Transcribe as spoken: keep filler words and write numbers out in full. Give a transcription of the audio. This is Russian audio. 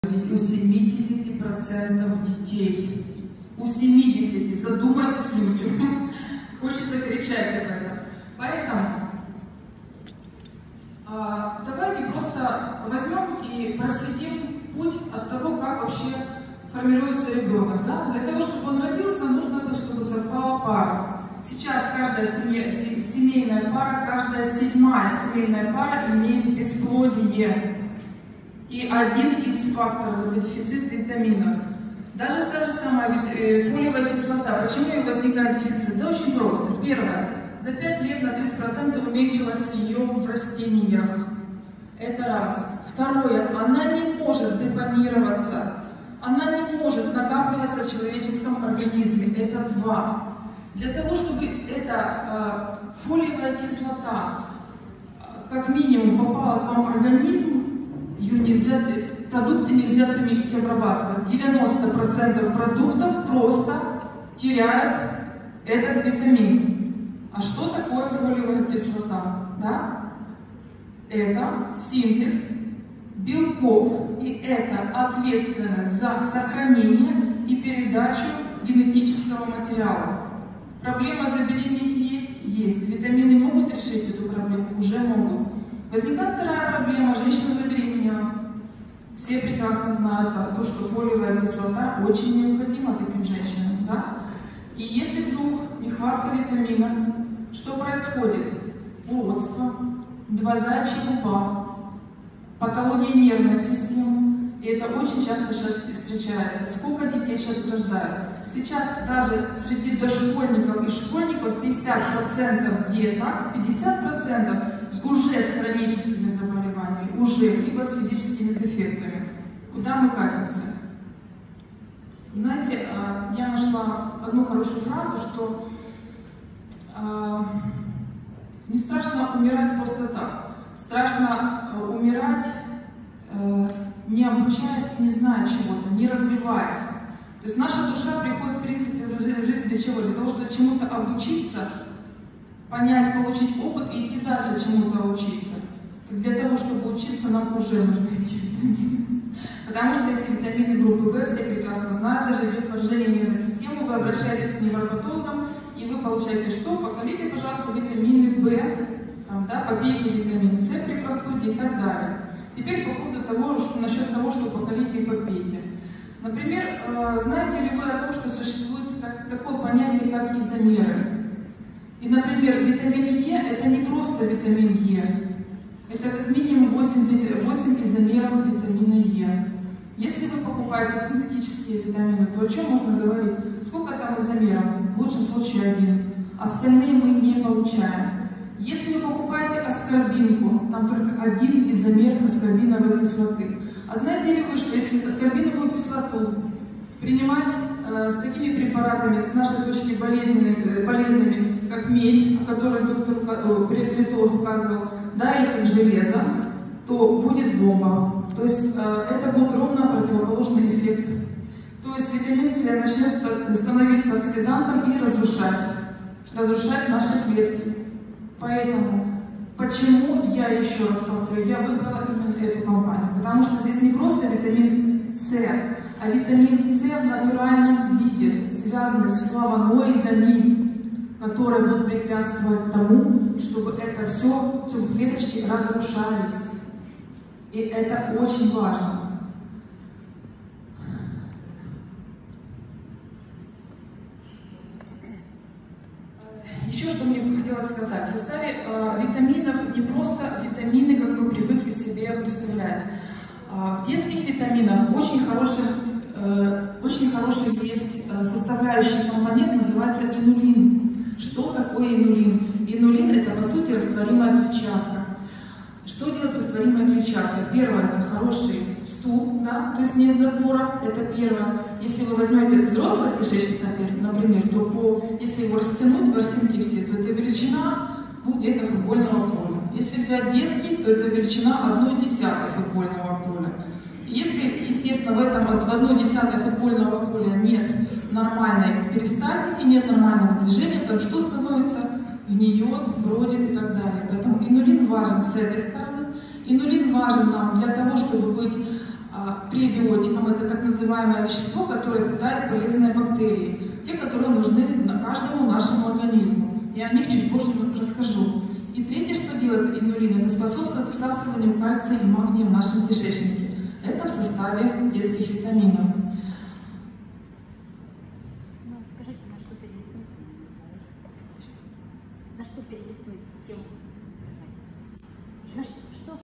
У семидесяти процентов детей. У семидесяти процентов. Задумайтесь, люди. Хочется кричать об этом. Поэтому а, давайте просто возьмем и проследим путь от того, как вообще формируется ребенок. Да? Для того, чтобы он родился, нужно, чтобы совпала пара. Сейчас каждая семья, семейная пара, каждая седьмая семейная пара имеет бесплодие. И один из факторов – это дефицит витаминов. Даже та же самая фолиевая кислота. Почему ее возникает дефицит? Да очень просто. Первое. За пять лет на тридцать процентов уменьшилось ее в растениях. Это раз. Второе. Она не может депонироваться. Она не может накапливаться в человеческом организме. Это два. Для того, чтобы эта э, фолиевая кислота э, как минимум попала к вам в организм, ее нельзя, продукты нельзя термически обрабатывать. девяносто процентов продуктов просто теряют этот витамин. А что такое фолиевая кислота? Да? Это синтез белков, и это ответственность за сохранение и передачу генетического материала. Проблема забеременеть есть? Есть. Витамины могут решить эту проблему? Уже могут. Возникает вторая проблема. Женщина забеременела. Все прекрасно знают то, что фолиевая кислота очень необходима таким женщинам. Да? И если вдруг нехватка витамина, что происходит? Уродство, два заячья губа, патология нервной системы. И это очень часто сейчас встречается. Сколько детей сейчас страдают? Сейчас даже среди дошкольников и школьников пятьдесят процентов деток, пятьдесят процентов уже с хроническими заболеваниями, уже, либо с физическими дефектами. Куда мы катимся? Знаете, я нашла одну хорошую фразу, что не страшно умирать просто так. Страшно умирать, не обучаясь, не зная чего-то, не развиваясь. То есть наша душа приходит, в принципе, в жизнь для чего? Для того, чтобы чему-то обучиться, понять, получить опыт и идти дальше чему-то учиться. Для того, чтобы учиться, нам уже нужны эти витамины. Потому что эти витамины группы В, все прекрасно знают, даже идет поражение нервной системы, вы обращаетесь к невропатологам, и вы получаете что? Поколите, пожалуйста, витамины В, там, да, попейте витамин С при простуде и так далее. Теперь по поводу того, что, насчет того, что поколите и попейте. Например, знаете ли вы о том, что существует так, такое понятие, как изомеры? И, например, витамин Е – это не просто витамин Е. Это как минимум восемь, восемь изомеров витамина Е. Если вы покупаете синтетические витамины, то о чем можно говорить? Сколько там изомеров? В лучшем случае один. Остальные мы не получаем. Если вы покупаете аскорбинку, там только один изомер аскорбиновой кислоты. А знаете ли вы, что если аскорбиновую кислоту принимать э, с такими препаратами, с нашей точки болезненными, болезненными как медь, о которой доктор Плетов указывал, да, или как железо, то будет бомба. То есть э, это будет ровно противоположный эффект. То есть витамин С начнет становиться оксидантом и разрушать, разрушать наши клетки. Поэтому, почему я еще раз повторю, я выбрала именно эту компанию? Потому что здесь не просто витамин С, а витамин С в натуральном виде, связанный с флавоноидами, которые будут препятствовать тому, чтобы это все, все клеточки разрушались. И это очень важно. Еще что мне бы хотелось сказать. В составе э, витаминов не просто витамины, как мы привыкли себе представлять. А в детских витаминах очень хороший, э, очень хороший есть составляющий компонент, называется инулин. Что такое инулин? Инулин – это, по сути, растворимая клетчатка. Что делает растворимая клетчатка? Первое – это хороший стул, да? То есть нет запора, это первое. Если вы возьмете взрослый кишечник, например, то по, если его растянуть, ворсинки все, то это величина ну, где-то футбольного поля. Если взять детский, то это величина одной десятой футбольного поля. Если, естественно, в этом в одной десятой футбольного поля нет нормальной перистальтики, нет нормального движения, там что становится? Гниет, бродит и так далее. Поэтому инулин важен с этой стороны. Инулин важен нам для того, чтобы быть А, пребиотиком это так называемое вещество, которое питает полезные бактерии, те, которые нужны на каждому нашему организму. Я о них чуть позже расскажу. И третье, что делает инулин, это способствует всасыванию кальция и магния в нашем кишечнике. Это в составе детских витаминов. Ну, скажите, на что перелистнуть? На что перелистнуть? Чем? На что?